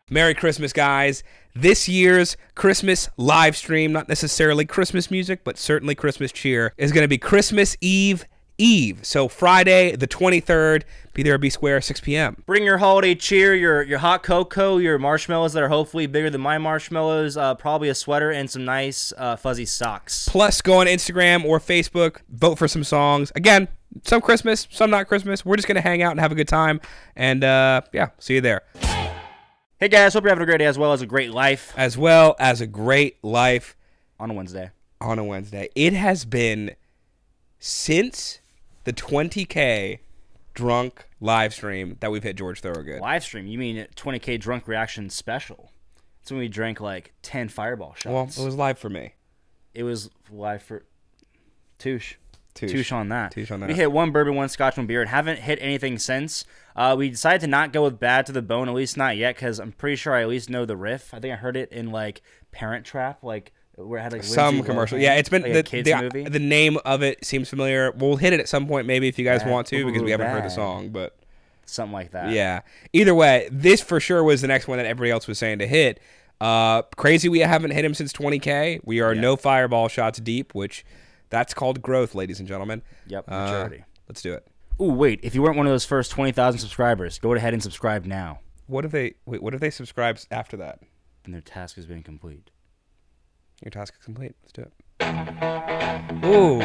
Merry Christmas, guys. This year's Christmas live stream, not necessarily Christmas music, but certainly Christmas cheer, is going to be Christmas Eve. So Friday, the 23rd, be there or be square, 6 p.m. Bring your holiday cheer, your hot cocoa, your marshmallows that are hopefully bigger than my marshmallows, probably a sweater, and some nice fuzzy socks. Plus, go on Instagram or Facebook, vote for some songs. Again, some Christmas, some not Christmas. We're just going to hang out and have a good time. And, yeah, see you there. Hey, guys, hope you're having a great day as well as a great life. As well as a great life. On a Wednesday. It has been since the 20K drunk live stream that we've hit George Thorogood. Live stream? You mean 20K drunk reaction special? It's when we drank like 10 Fireball shots. Well, it was live for me. It was live for Touche on that. Touche on that. We hit one bourbon, one scotch, one beer, and haven't hit anything since. We decided to not go with Bad to the Bone, at least not yet, because I'm pretty sure I at least know the riff. I think I heard it in like Parent Trap, like where it had like some Lindsay commercial. Lohan, Yeah, it's been like a kids movie. The name of it seems familiar. We'll hit it at some point maybe if you guys want to, because we haven't heard the song, but something like that. Yeah. Either way, this for sure was the next one that everybody else was saying to hit. Crazy we haven't hit him since 20K. We are no Fireball shots deep, which that's called growth, ladies and gentlemen. Yep, maturity. Let's do it. Ooh, wait! If you weren't one of those first 20,000 subscribers, go ahead and subscribe now. What if they subscribe after that? Then their task has been complete. Your task is complete. Let's do it. Ooh.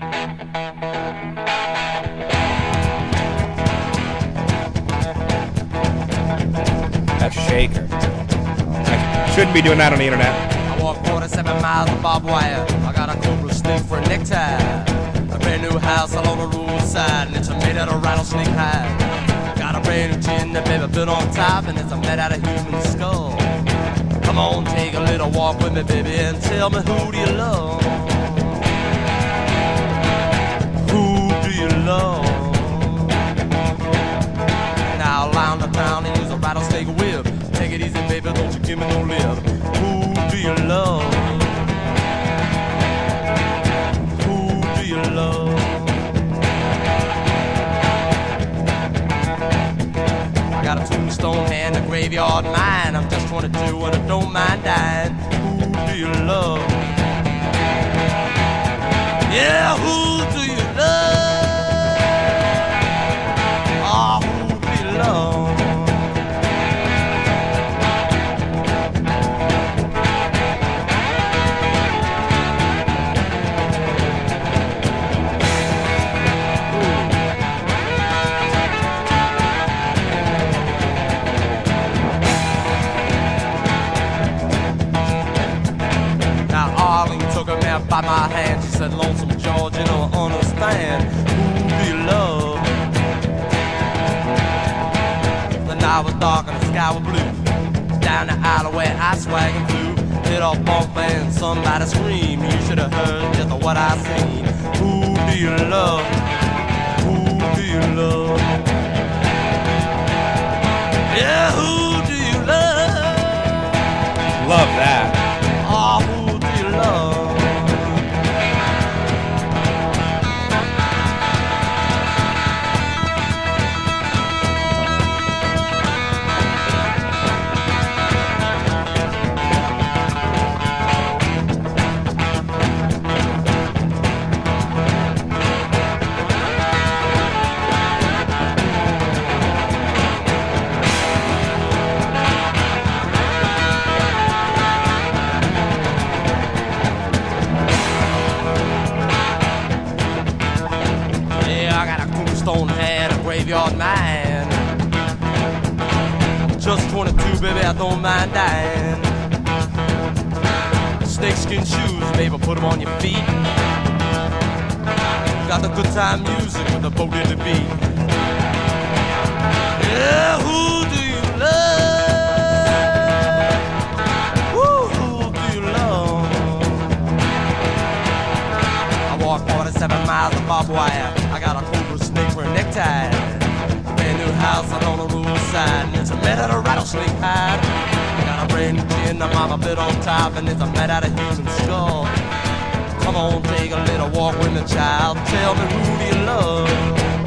That's Shaker. I shouldn't be doing that on the internet. I walk 47 miles of barbed wire. I got a cobra snake for a necktie. A brand new house along the roadside, and it's made out of rattlesnake hide. Got a brand new chin that baby built on top, and it's made out of human skull. Come on, take a little walk with me, baby, and tell me who do you love? Who do you love? Now around the town and use a rattlesnake whip. Take it easy, baby, don't you give me no lip. Who do you love? Who do you love? I got a tombstone and a graveyard mine. I'm just 22 and I don't mind dying. Who do you love? Yeah, who do you love? Oh, who do you love? By my hand, she said, Lonesome George, you don't understand. Who do you love? The night was dark and the sky was blue. Down the alleyway I swag and flew. Hit a bump and somebody scream. You should have heard just what I seen. Who do you love? Who do you love? Yeah, who do you love? Love that. Oh, who do you love? Graveyard man. Just 22, baby, I don't mind dying. Snakeskin shoes, baby, put them on your feet. Got the good time music with the boat in the beat. Yeah, who do you love? Woo, who do you love? I walk 47 miles of barbed wire. I got a cobra snake for a necktie. Brand new house out on the roadside, and it's made out of rattlesnake hide. Got a brand new chin, the mama bit on top, and it's made out of human skull. Come on, take a little walk with me, child. Tell me who do you love?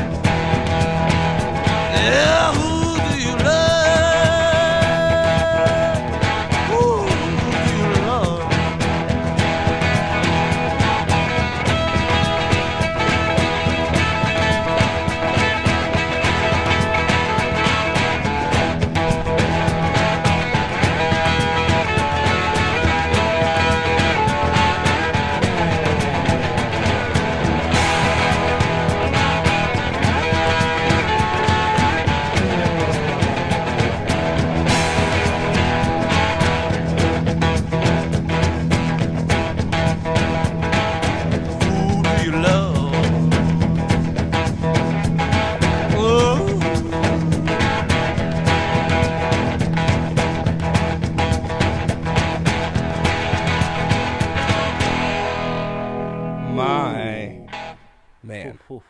Yeah, who do you love?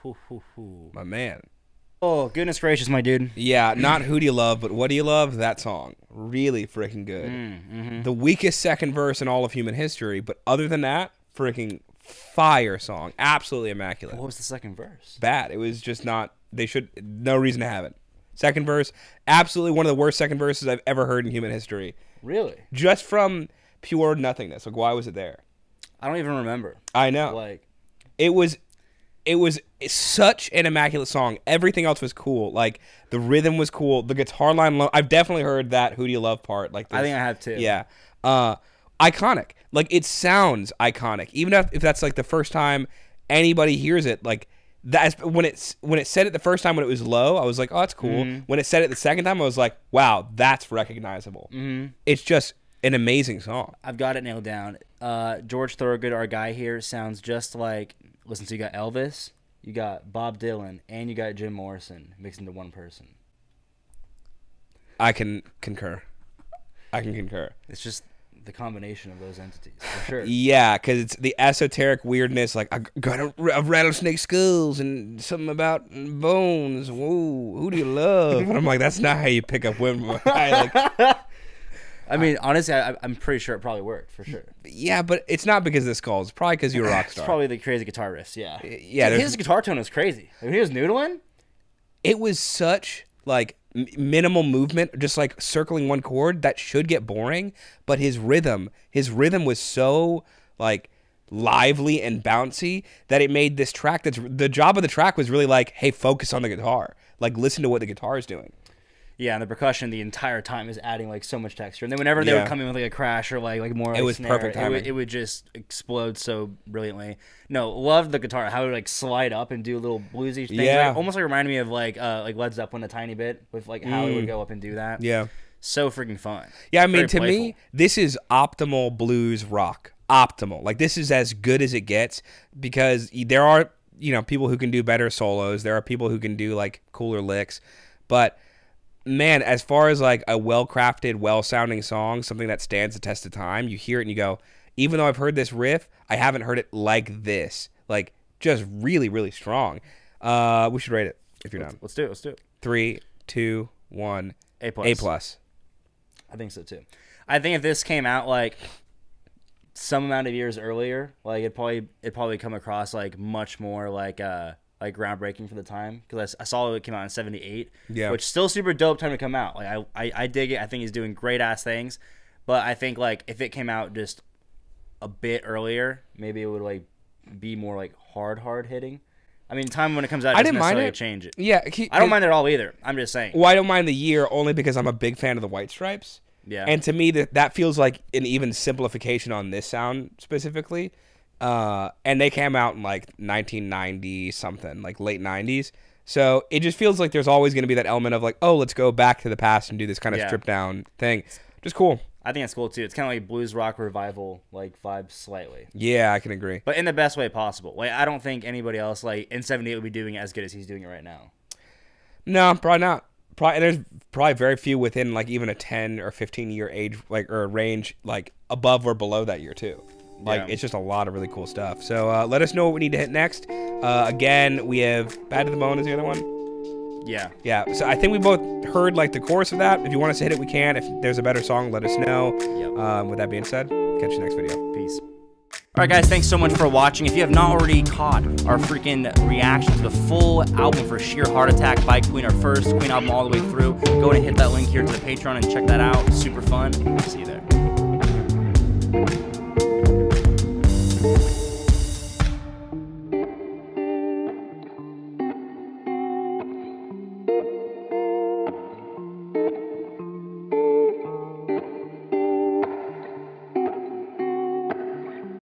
My man. Oh, goodness gracious, my dude. Yeah, not Who Do You Love, but What Do You Love? That song. Really freaking good. The weakest second verse in all of human history, but other than that, freaking fire song. Absolutely immaculate. What was the second verse? Bad. It was just not, no reason to have it. Second verse, absolutely one of the worst second verses I've ever heard in human history. Really? Just from pure nothingness. Like, why was it there? I don't even remember. I know. Like, It was such an immaculate song. Everything else was cool. Like, the rhythm was cool. The guitar line, I've definitely heard that Who Do You Love part. Like this. I think I have too. Yeah. Iconic. Like, it sounds iconic. Even if that's like the first time anybody hears it, like that's when it said it the first time when it was low, I was like, oh, that's cool. When it said it the second time, I was like, wow, that's recognizable. It's just an amazing song. I've got it nailed down. George Thorogood, our guy here, sounds just like, listen, so you got Elvis, you got Bob Dylan, and you got Jim Morrison mixed into one person. I can concur. It's just the combination of those entities, for sure. Yeah, because it's the esoteric weirdness, like, I got a rattlesnake skulls and something about bones. Whoa, who do you love? And I'm like, that's not how you pick up women. I mean, honestly, I'm pretty sure it probably worked, for sure. Yeah, but it's not because of the skulls. It's probably because you're a rock It's star. probably the crazy guitar riffs, yeah. Yeah, Dude, his guitar tone was crazy. When he was noodling, it was such, like, minimal movement, just, like, circling one chord. That should get boring, but his rhythm was so, like, lively and bouncy that it made this track the job of the track was really like, hey, focus on the guitar. Like, listen to what the guitar is doing. yeah, and the percussion the entire time is adding like so much texture. And then whenever they would come in with like a crash or like more, like, it was snare, perfect timing. it would just explode so brilliantly. No, loved the guitar, how it would like slide up and do a little bluesy thing. Yeah. Like, almost like reminded me of like Led Zeppelin a tiny bit with like how it would go up and do that. Yeah. So freaking fun. Yeah, I mean, Very to me, playful. this is optimal blues rock. Optimal. Like, this is as good as it gets because there are, people who can do better solos. There are people who can do, like, cooler licks. But, man, as far as, like, a well-crafted, well-sounding song, something that stands the test of time, you hear it and you go, even though I've heard this riff, I haven't heard it like this. Like, just really, really strong. We should rate it if you're not. Let's do it. 3, 2, 1. A+. A+. I think so too. I think if this came out like some amount of years earlier, like it probably come across like much more like groundbreaking for the time, because I saw it came out in '78. Yeah, which still super dope time to come out. Like I dig it. I think he's doing great ass things, but I think like if it came out just a bit earlier, maybe it would like be more like hard hitting. I mean, time when it comes out, I doesn't didn't mind necessarily it. change it. Yeah, I don't mind it at all either. I'm just saying. Well, I don't mind the year only because I'm a big fan of the White Stripes. Yeah. And to me, that feels like an even simplification on this sound specifically. And they came out in like 1990 something, like late 90s. So it just feels like there's always going to be that element of like, oh, let's go back to the past and do this kind of stripped down thing. Just cool. I think that's cool too. It's kind of like blues rock revival like vibes slightly. Yeah, I can agree. But in the best way possible. Like I don't think anybody else like in '78 would be doing it as good as he's doing it right now. No, probably not. There's probably very few within like even a 10 or 15 year age like or range like above or below that year too. Like it's just a lot of really cool stuff. So let us know what we need to hit next. Again, we have Bad to the Bone is the other one. Yeah. So I think we both heard like the chorus of that. If you want us to hit it, we can. If there's a better song, let us know. Yep. With that being said, catch you next video. Peace. All right, guys, thanks so much for watching. If you have not already caught our freaking reaction to the full album for Sheer Heart Attack by Queen, our first Queen album all the way through, go ahead and hit that link here to the Patreon and check that out. Super fun. See you there.